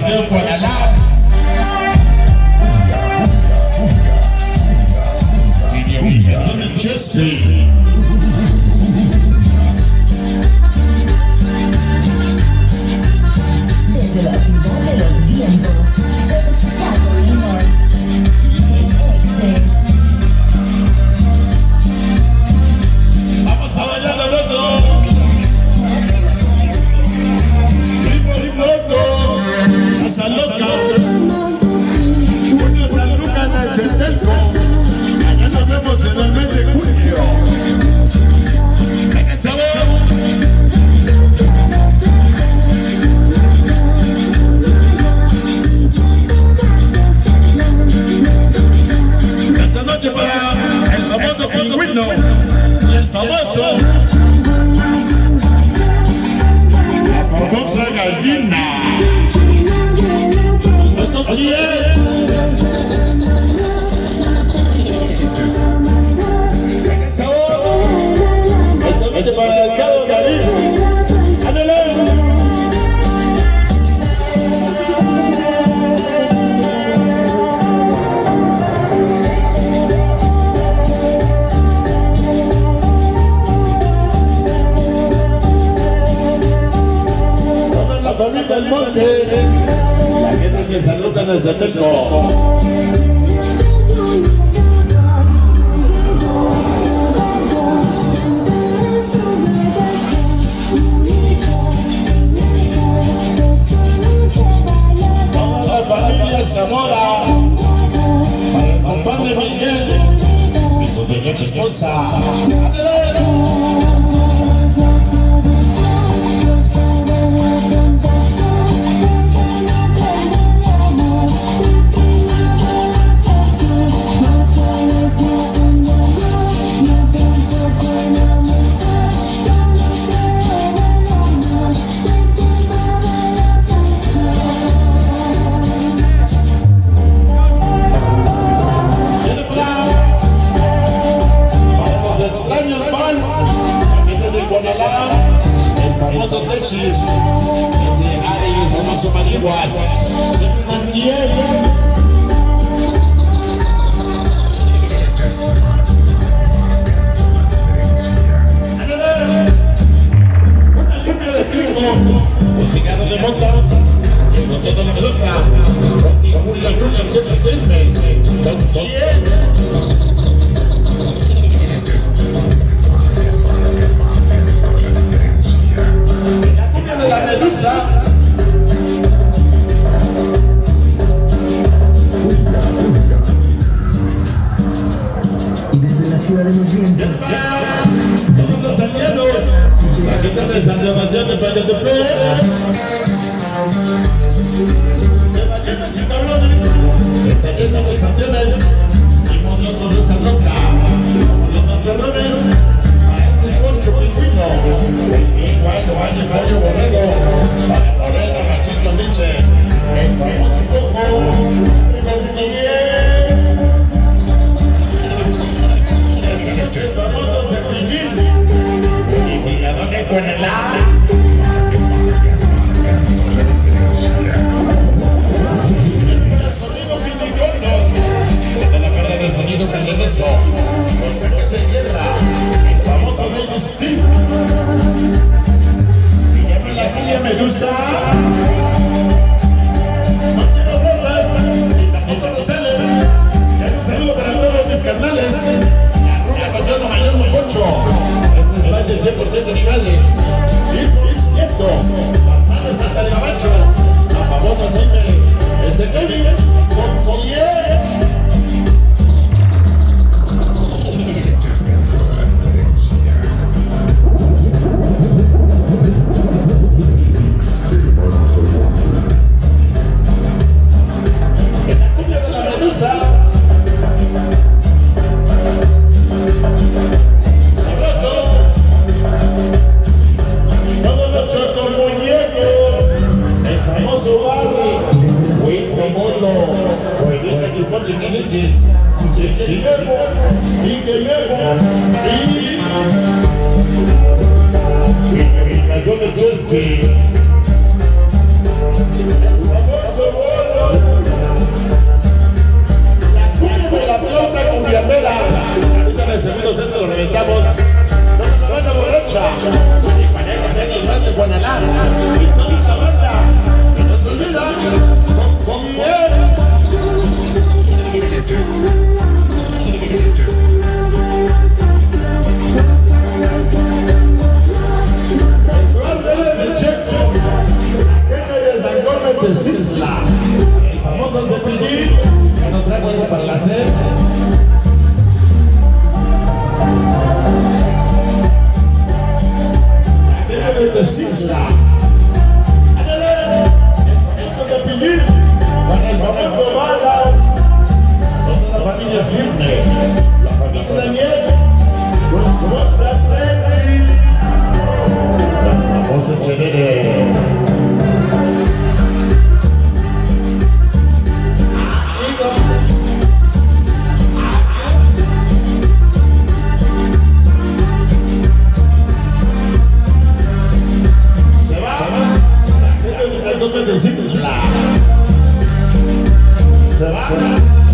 de Guadalajara. Desde la ciudad de los vientos, desde Chicago, Illinois, DJ Excess. Vamos a bailar de otro. Ritmo loco, salsa loca. Una salsa en el Centelco. Allá nos vemos en el mes de junio. Venga, chavos. Esta noche para el famoso pingüino y el famoso la famosa gallina. Esto bien. Venga, chavos. Esta noche para el Cabo David. ¡Ándale! La familia del monte, la gente que saluda en el Centelco. Toda la familia Zamora, para el compadre Miguel y su señora esposa. El famoso Techis, ese Ari, el famoso Marihuas. ¿Quién? Una cumbia de trigo, un cigarro de mota, el bote de la pelota, contigo muy la luna, siempre firmes. ¿Con quién? De la medusa. Y desde la ciudad de los vientos, Son los aliados. La gente de San Sebastián de Payatepec. De ballenas y cabrones. Está lleno de campeones. Y nosotros de San Rosa. Como los cabrones. Parece Poncho Pingüino. Igual Valle Pollo Borrego. Para Morena, Machito Linche. El famoso Cojo. El Miguel. Estos famosos de Pingüín. Y Miradone con el A. El sonido Pinicondo. De la carrera de sonido cañoneso. Cosa que se hierra. El famoso Baby Steve. La familia Medusa, Martino Rosas y tampoco Rosales. Y un saludo para todos mis carnales. La rubia Patrón Mayor Mococho. Este es más del 100% niveles. Y por cierto, las manos hasta el gabacho. La pavota Cime, ese Kevin, con Coyer. Chiquilitis, y canción de Chesky. Famoso de Cisla, el famoso de Pillín, que nos trae algo para la sed. De Cisla, esto de Pillín, con el famoso Balas, toda la familia Circe, la familia Daniel, su esposa Freddy, la famosa Chenere. Se va.